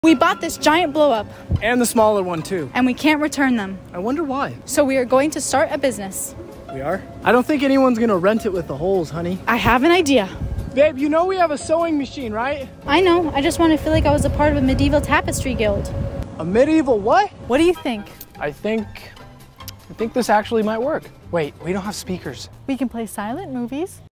We bought this giant blow-up. And the smaller one too. And we can't return them. I wonder why. So we are going to start a business. We are? I don't think anyone's gonna rent it with the holes, honey. I have an idea. Babe, you know we have a sewing machine, right? I know. I just want to feel like I was a part of a medieval tapestry guild. A medieval what? What do you think? I think this actually might work. Wait, we don't have speakers. We can play silent movies.